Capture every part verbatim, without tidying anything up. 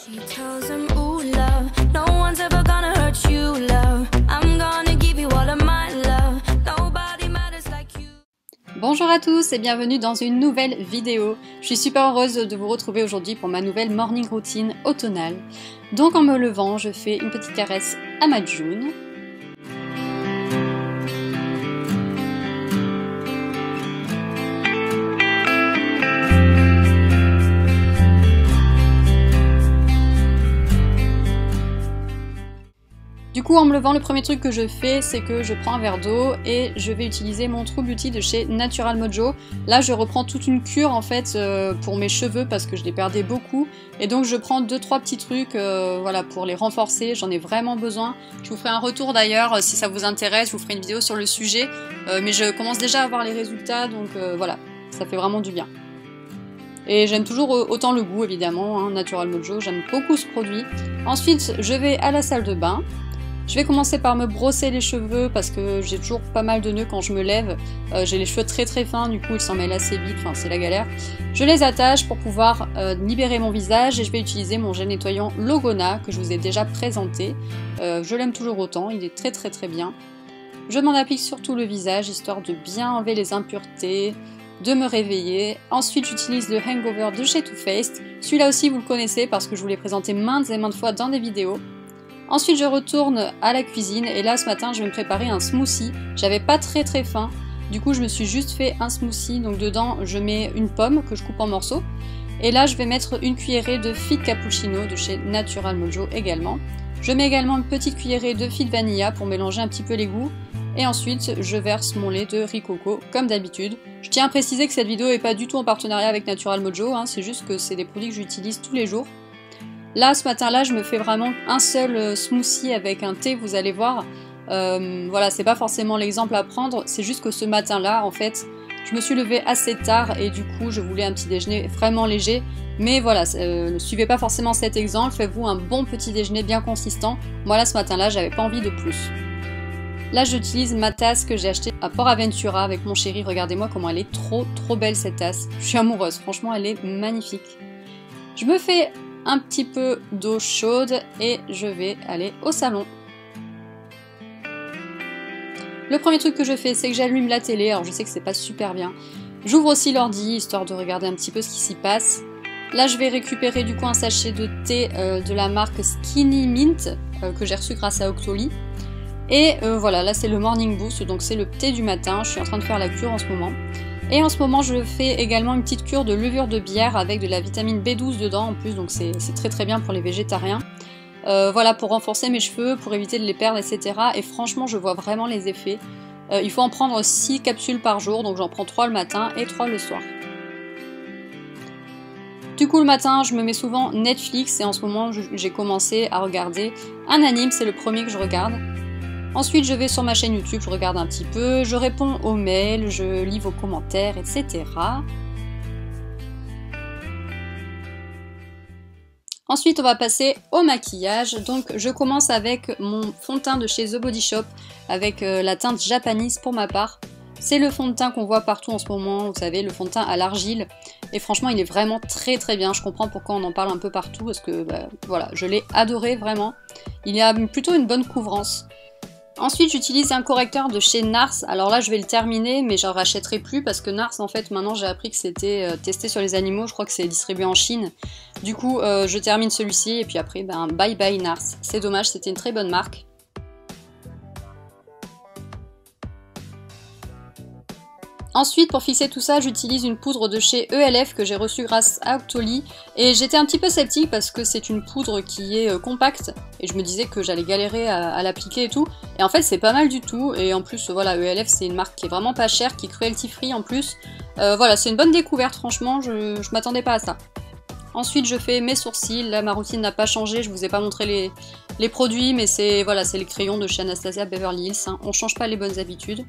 She tells him, ooh, love, no one's ever gonna hurt you, love. I'm gonna give you all of my love. Nobody matters like you. Bonjour à tous et bienvenue dans une nouvelle vidéo. Je suis super heureuse de vous retrouver aujourd'hui pour ma nouvelle morning routine automnale. Donc en me levant, je fais une petite caresse à ma June. Du coup, en me levant, le premier truc que je fais, c'est que je prends un verre d'eau et je vais utiliser mon True Beauty de chez Natural Mojo. Là, je reprends toute une cure en fait euh, pour mes cheveux parce que je les perdais beaucoup. Et donc, je prends deux trois petits trucs euh, voilà, pour les renforcer. J'en ai vraiment besoin. Je vous ferai un retour d'ailleurs si ça vous intéresse. Je vous ferai une vidéo sur le sujet. Euh, mais je commence déjà à voir les résultats, donc euh, voilà, ça fait vraiment du bien. Et j'aime toujours autant le goût évidemment, hein, Natural Mojo, j'aime beaucoup ce produit. Ensuite, je vais à la salle de bain. Je vais commencer par me brosser les cheveux parce que j'ai toujours pas mal de nœuds quand je me lève. Euh, j'ai les cheveux très très fins, du coup ils s'en mêlent assez vite, enfin c'est la galère. Je les attache pour pouvoir euh, libérer mon visage et je vais utiliser mon gel nettoyant Logona que je vous ai déjà présenté. Euh, je l'aime toujours autant, il est très très très bien. Je m'en applique sur tout le visage histoire de bien enlever les impuretés, de me réveiller. Ensuite j'utilise le Hangover de chez Too Faced. Celui-là aussi vous le connaissez parce que je vous l'ai présenté maintes et maintes fois dans des vidéos. Ensuite je retourne à la cuisine et là ce matin je vais me préparer un smoothie. J'avais pas très très faim, du coup je me suis juste fait un smoothie. Donc dedans je mets une pomme que je coupe en morceaux. Et là je vais mettre une cuillerée de Fit Cappuccino de chez Natural Mojo également. Je mets également une petite cuillerée de Fit Vanilla pour mélanger un petit peu les goûts. Et ensuite je verse mon lait de riz coco comme d'habitude. Je tiens à préciser que cette vidéo n'est pas du tout en partenariat avec Natural Mojo, hein, c'est juste que c'est des produits que j'utilise tous les jours. Là, ce matin-là, je me fais vraiment un seul smoothie avec un thé, vous allez voir. Euh, voilà, c'est pas forcément l'exemple à prendre, c'est juste que ce matin-là, en fait, je me suis levée assez tard et du coup, je voulais un petit déjeuner vraiment léger. Mais voilà, euh, ne suivez pas forcément cet exemple, faites-vous un bon petit déjeuner bien consistant. Moi, là, ce matin-là, j'avais pas envie de plus. Là, j'utilise ma tasse que j'ai achetée à Port Aventura avec mon chéri. Regardez-moi comment elle est trop, trop belle cette tasse. Je suis amoureuse, franchement, elle est magnifique. Je me fais un petit peu d'eau chaude et je vais aller au salon. Le premier truc que je fais, c'est que j'allume la télé. Alors je sais que c'est pas super bien. J'ouvre aussi l'ordi histoire de regarder un petit peu ce qui s'y passe. Là je vais récupérer du coup un sachet de thé euh, de la marque Skinny Mint euh, que j'ai reçu grâce à Octoly. Et euh, voilà, là c'est le Morning Boost, donc c'est le thé du matin. Je suis en train de faire la cure en ce moment. Et en ce moment, je fais également une petite cure de levure de bière avec de la vitamine B douze dedans en plus, donc c'est très très bien pour les végétariens. Euh, voilà, pour renforcer mes cheveux, pour éviter de les perdre, et cetera. Et franchement, je vois vraiment les effets. Euh, il faut en prendre six capsules par jour, donc j'en prends trois le matin et trois le soir. Du coup, le matin, je me mets souvent Netflix et en ce moment, j'ai commencé à regarder un anime, c'est le premier que je regarde. Ensuite, je vais sur ma chaîne YouTube, je regarde un petit peu, je réponds aux mails, je lis vos commentaires, et cetera. Ensuite, on va passer au maquillage. Donc, je commence avec mon fond de teint de chez The Body Shop, avec euh, la teinte Japanese pour ma part. C'est le fond de teint qu'on voit partout en ce moment, vous savez, le fond de teint à l'argile. Et franchement, il est vraiment très très bien. Je comprends pourquoi on en parle un peu partout, parce que bah, voilà, je l'ai adoré vraiment. Il y a plutôt une bonne couvrance. Ensuite, j'utilise un correcteur de chez Nars. Alors là, je vais le terminer, mais j'en rachèterai plus parce que Nars, en fait, maintenant j'ai appris que c'était euh, testé sur les animaux. Je crois que c'est distribué en Chine. Du coup, euh, je termine celui-ci et puis après, ben, bye bye Nars. C'est dommage, c'était une très bonne marque. Ensuite, pour fixer tout ça, j'utilise une poudre de chez E L F que j'ai reçue grâce à Octoly. Et j'étais un petit peu sceptique parce que c'est une poudre qui est euh, compacte. Et je me disais que j'allais galérer à, à l'appliquer et tout. Et en fait, c'est pas mal du tout. Et en plus, voilà, E L F, c'est une marque qui est vraiment pas chère, qui est cruelty free en plus. Euh, voilà, c'est une bonne découverte, franchement, je, je m'attendais pas à ça. Ensuite, je fais mes sourcils. Là, ma routine n'a pas changé. Je vous ai pas montré les, les produits, mais c'est voilà, c'est les crayons de chez Anastasia Beverly Hills. Hein. On change pas les bonnes habitudes.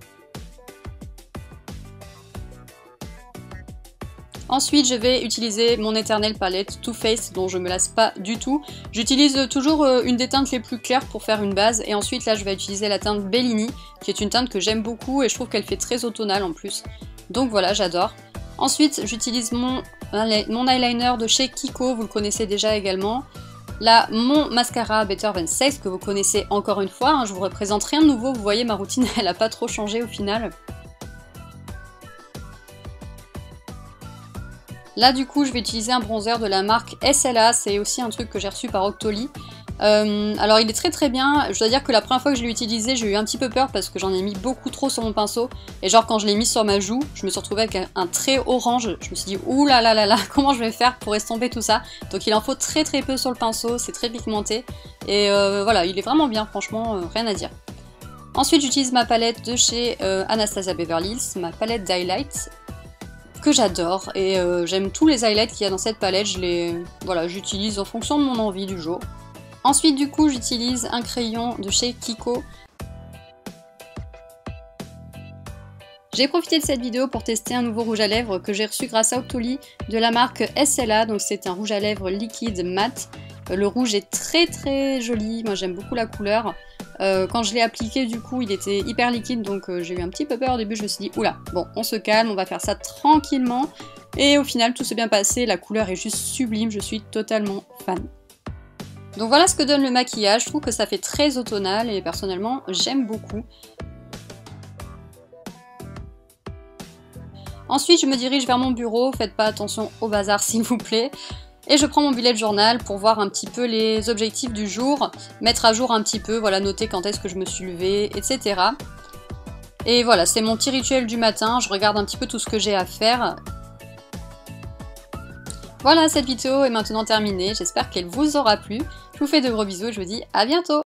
Ensuite, je vais utiliser mon éternelle palette Too Faced dont je me lasse pas du tout. J'utilise toujours une des teintes les plus claires pour faire une base. Et ensuite, là, je vais utiliser la teinte Bellini, qui est une teinte que j'aime beaucoup et je trouve qu'elle fait très automnale en plus. Donc voilà, j'adore. Ensuite, j'utilise mon mon eyeliner de chez Kiko, vous le connaissez déjà également. Là, mon mascara Better Than Sex, que vous connaissez encore une fois, hein, je vous représente rien de nouveau, vous voyez ma routine elle a pas trop changé au final. Là du coup je vais utiliser un bronzer de la marque S L A, c'est aussi un truc que j'ai reçu par Octoly. Euh, alors il est très très bien, je dois dire que la première fois que je l'ai utilisé j'ai eu un petit peu peur parce que j'en ai mis beaucoup trop sur mon pinceau et genre quand je l'ai mis sur ma joue je me suis retrouvée avec un, un trait orange, je me suis dit ouh là là là là comment je vais faire pour estomper tout ça, donc il en faut très très peu sur le pinceau, c'est très pigmenté et euh, voilà il est vraiment bien franchement, euh, rien à dire. Ensuite j'utilise ma palette de chez euh, Anastasia Beverly Hills, ma palette d'highlights que j'adore et euh, j'aime tous les highlights qu'il y a dans cette palette, je les voilà j'utilise en fonction de mon envie du jour. Ensuite du coup j'utilise un crayon de chez Kiko. J'ai profité de cette vidéo pour tester un nouveau rouge à lèvres que j'ai reçu grâce à Octoly de la marque S L A, donc c'est un rouge à lèvres liquide mat. Le rouge est très très joli, moi j'aime beaucoup la couleur. Euh, quand je l'ai appliqué du coup il était hyper liquide donc euh, j'ai eu un petit peu peur au début, je me suis dit oula, bon on se calme, on va faire ça tranquillement. Et au final tout s'est bien passé, la couleur est juste sublime, je suis totalement fan. Donc voilà ce que donne le maquillage, je trouve que ça fait très automnal et personnellement j'aime beaucoup. Ensuite je me dirige vers mon bureau, faites pas attention au bazar s'il vous plaît. Et je prends mon bullet journal pour voir un petit peu les objectifs du jour, mettre à jour un petit peu, voilà, noter quand est-ce que je me suis levée, et cetera. Et voilà, c'est mon petit rituel du matin, je regarde un petit peu tout ce que j'ai à faire. Voilà, cette vidéo est maintenant terminée, j'espère qu'elle vous aura plu. Je vous fais de gros bisous et je vous dis à bientôt!